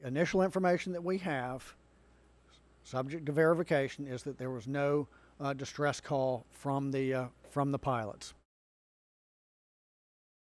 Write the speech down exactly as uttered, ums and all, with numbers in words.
initial information that we have, subject to verification, is that there was no uh, distress call from the uh, from the pilots.